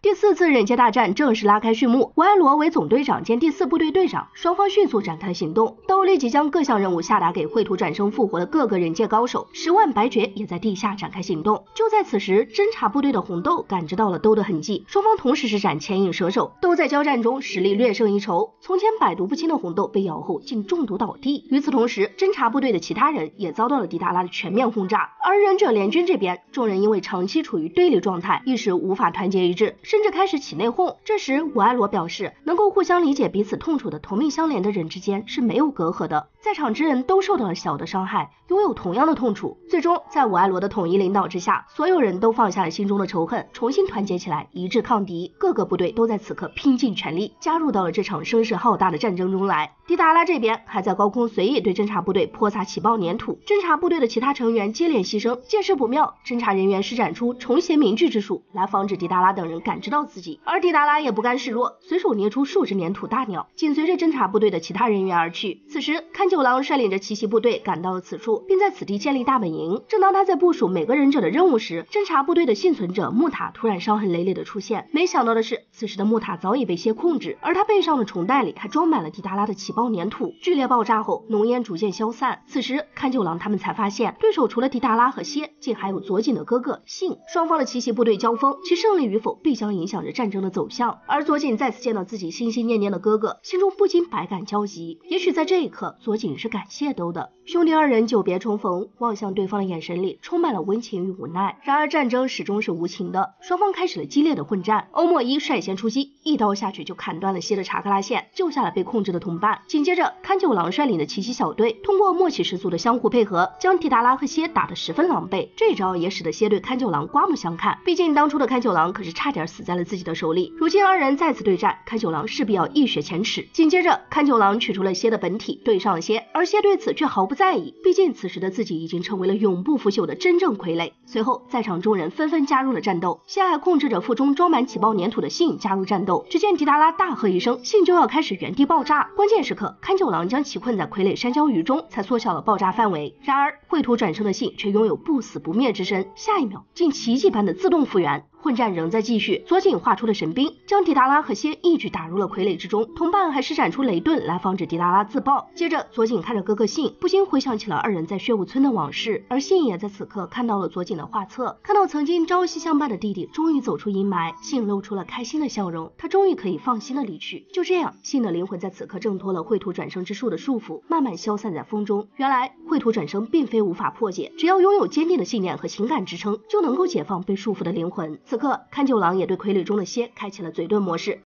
第4次忍界大战正式拉开序幕，维埃罗为总队长兼第4部队队长，双方迅速展开行动。都立即将各项任务下达给绘图转生复活的各个忍界高手，10万白绝也在地下展开行动。就在此时，侦察部队的红豆感知到了都的痕迹，双方同时施展牵引蛇手，都在交战中实力略胜一筹。从前百毒不侵的红豆被咬后竟中毒倒地。与此同时，侦察部队的其他人也遭到了迪达拉的全面轰炸。而忍者联军这边，众人因为长期处于对立状态，一时无法团结一致，甚至开始起内讧。这时维埃罗表示，能够互相理解彼此痛楚的同命相连的人之间是没有隔阂的，在场之人都受到了小的伤害，拥有同样的痛楚。最终在维埃罗的统一领导之下，所有人都放下了心中的仇恨，重新团结起来，一致抗敌。各个部队都在此刻拼尽全力，加入到了这场声势浩大的战争中来。迪达拉这边还在高空随意对侦察部队泼洒起爆粘土，侦察部队的其他成员接连牺牲。见势不妙，侦察人员施展出重邪凝聚之术，来防止迪达拉等人感知到自己。而迪达拉也不甘示弱，随手捏出数只粘土大鸟，紧随着侦察部队的其他人员而去。此时勘九郎率领着奇袭部队赶到了此处，并在此地建立大本营。正当他在部署每个忍者的任务时，侦察部队的幸存者木塔突然伤痕累累的出现。没想到的是，此时的木塔早已被蝎控制，而他背上的虫袋里还装满了迪达拉的起爆粘土。剧烈爆炸后，浓烟逐渐消散。此时勘九郎他们才发现，对手除了迪达拉和蝎，竟还有佐井的哥哥信。双方的奇袭部队交锋，其胜利与否必将影响着战争的走向。而佐井再次见到自己心心念念的哥哥，心中不禁百感交集。也许在这一刻，佐井是感谢兜的。兄弟二人久别重逢，望向对方的眼神里充满了温情与无奈。然而战争始终是无情的，双方开始了激烈的混战。欧莫伊率先出击，一刀下去就砍断了蝎的查克拉线，救下了被控制的同伴。紧接着勘九郎率领的奇袭小队通过默契十足的相互配合，将迪达拉和蝎打得十分狼狈。这招也使得蝎对勘九郎刮目相看，毕竟当初的勘九郎可是差点死在了自己的手里。如今二人再次对战，勘九郎势必要一雪前耻。紧接着勘九郎取出了蝎的本体对上了蝎，而蝎对此却毫不在意，毕竟此时的自己已经成为了永不腐朽的真正傀儡。随后在场众人纷纷加入了战斗，蝎还控制着腹中装满起爆粘土的信加入战斗。只见迪达拉大喝一声，信就要开始原地爆炸。关键时刻勘九郎将其困在傀儡山椒鱼中，才缩小了爆炸范围。然而绘图转生的信却拥有不死不灭之身，下一秒竟奇迹般的自动复原。混战仍在继续，佐井画出了神兵，将迪达拉和蝎一举打入了傀儡之中，同伴还施展出雷遁来防止迪达拉自爆。接着佐井看着哥哥信，不禁回想起了二人在血雾村的往事，而信也在此刻看到了佐井的画册，看到曾经朝夕相伴的弟弟终于走出阴霾，信露出了开心的笑容，他终于可以放心的离去。就这样，信的灵魂在此刻挣脱了绘图转生之术的束缚，慢慢消散在风中。原来绘图转生并非无法破解，只要拥有坚定的信念和情感支撑，就能够解放被束缚的灵魂。此刻勘九郎也对傀儡中的蝎开启了嘴遁模式。